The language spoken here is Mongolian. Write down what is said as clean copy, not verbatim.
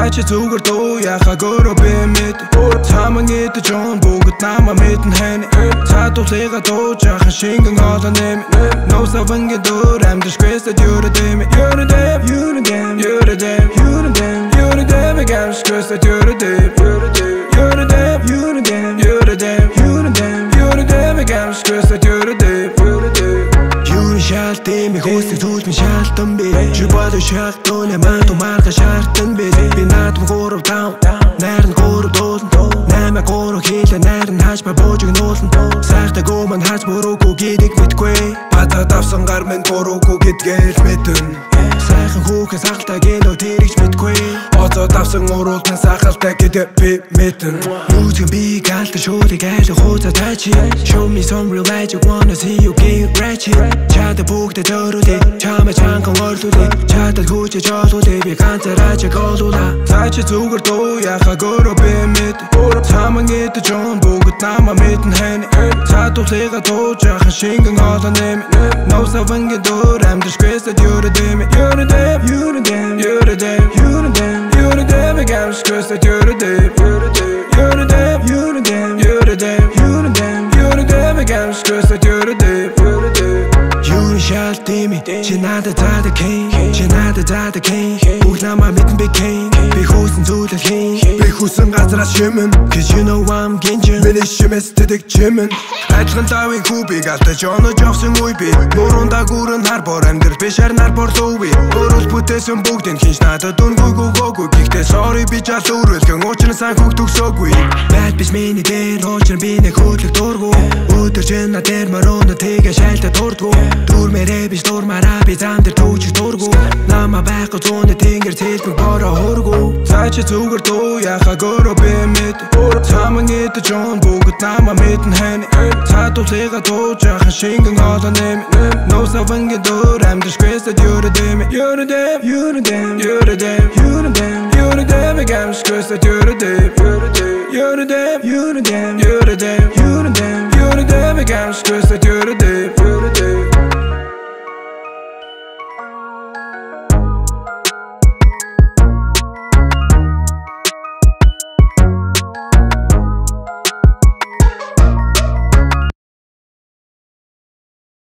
Цаачи зүгээр дуу яха гөрөө бэмэд Цаман гэдэг жон бүгд намаа мэдэн хань Цаатуулыга дуу жахан шингэн олон нэм Носавангийн дөр амьдшгүйсэд юрдэм Юрдэм, юрдэм, юрдэм, юрдэм Юрдэм, гамшгүйсэд юрдэм Юрдэм, юрдэм, юрдэм, юрдэм Юрдэм, гамшгүйсэд юрдэм Юрын шаалтын би хүсдэг зүйлс минь шаалтан би Чи бодож шаалтуны маань тумаарга шаартан би Би наадам 3-5 найран 3 дуулан 8-3 хийлэ найран хааж ба боожиг нуулан Сайхтай гоман хааж буруугүй гэдгийг мэдгүй Бата давсан гар минь буруугүй гэдгээл мэдэн Сайхан хүүхэн сахалтай гэнөө тэрэгч мэдгүй Оцоо давсан уруултан сахалтай гэдэг би мэдэн Нүцгэн би гаалтар шуулыг айлах хуцаа тайчи Show me some real magic, wanna see you get ratchet Чада бүгдээ зөрүүлээ, чамаа чанган орлуулээ Чадад хүчээж олуулээ, би ганцаараа чиг олуулаа Цаачи зүгээр дуу яха гөрөө бэмэд Цаман гэдэг жон бүгд намаа мэдэн хань Цаатуулыга дуу жахан шингэн олон нэм Носавангийн дөр амьдшгүйсэд юрдэм Юрдэм, юрдэм, юрдэм, юрдэм Юрдэм, гамшгүйсэд юрдэм Юрдэм, юрдэм, юрдэм, юрдэм Юрдэм, гамшгүйсэд юрдэм Юрын шаалтын ми чи надад заадаг king Чи надад заадаг king Бүх намаа мэдэн би king Би хүүсэн зүйлэл хийн Би хүүсэн газраас шимэн Cause you know I'm гинжин Миний шимэс тэдэг чимэн Адилхан лавын хүүбиг алдаж онож авсан үе би Мөрөндаа гүрэн хар бор амьдрал биш харин хар бор луви Өөрөс бүтээсэн бүгдийн хинч надад үнгүйгүй гоогүй Гэхдээ sorry би жал үрэлгэн уучран сан хүүг төгсөөгүй Бad биш миний дээр уучран би нэг хөдлөг дургу Өдөр чин на дээр мөрөндө тэгээ шайлтаа дурдгу Дүрмээрээ биш дурмаараа би зам дээр төвчөж дургу Намаа байхгүй зүүнэ тэнгэр цэлбэг бороо хургу Цаачи зүгээр дуу яха гөрөө бэмэд Цаман гэдэг жон бүгд намаа мэдэн хань Цаатуулыга дуу жахан шингэн олон нэм Носавангийн дөр амьдшгүйсэд юрдэм Юрдэм, юрдэм, юрдэм, юрдэм Юрдэм, гамшгүйсэд юрдэм Юрдэм, юрдэм, юрдэм, юрдэм Юрдэм, гамшгүйсэд юрдэм